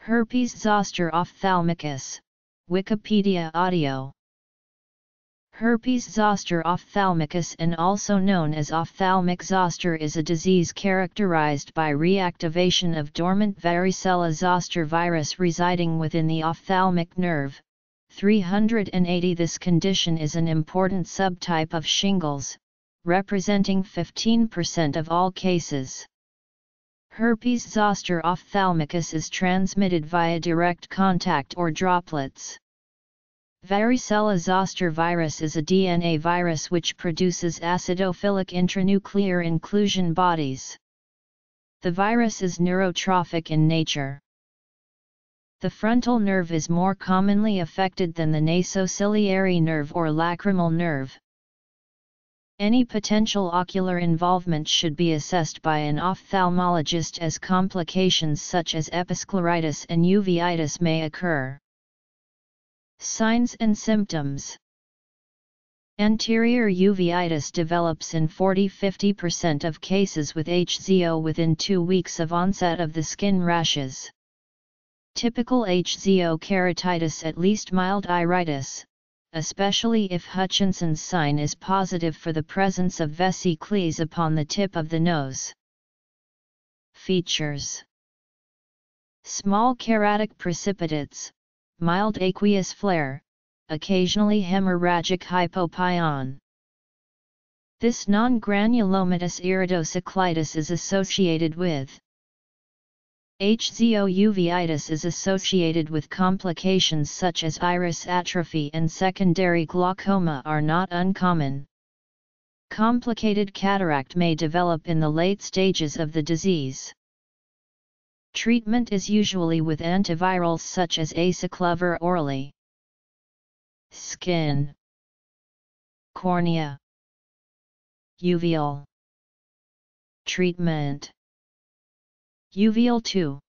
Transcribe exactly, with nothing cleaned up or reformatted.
Herpes zoster ophthalmicus, Wikipedia audio. Herpes zoster ophthalmicus, and also known as ophthalmic zoster, is a disease characterized by reactivation of dormant varicella zoster virus residing within the ophthalmic nerve. three hundred eighty This condition is an important subtype of shingles, representing fifteen percent of all cases. Herpes zoster ophthalmicus is transmitted via direct contact or droplets. Varicella zoster virus is a D N A virus which produces acidophilic intranuclear inclusion bodies. The virus is neurotrophic in nature. The frontal nerve is more commonly affected than the nasociliary nerve or lacrimal nerve. Any potential ocular involvement should be assessed by an ophthalmologist, as complications such as episcleritis and uveitis may occur. Signs and symptoms. Anterior uveitis develops in forty to fifty percent of cases with H Z O within two weeks of onset of the skin rashes. Typical H Z O keratitis, at least mild iritis, especially if Hutchinson's sign is positive for the presence of vesicles upon the tip of the nose. Features: small keratic precipitates, mild aqueous flare, occasionally hemorrhagic hypopyon. This non-granulomatous iridocyclitis is associated with H Z O. Uveitis is associated with complications such as iris atrophy and secondary glaucoma are not uncommon. Complicated cataract may develop in the late stages of the disease. Treatment is usually with antivirals such as acyclovir orally. Skin, cornea, uveal. Treatment: Uveal two.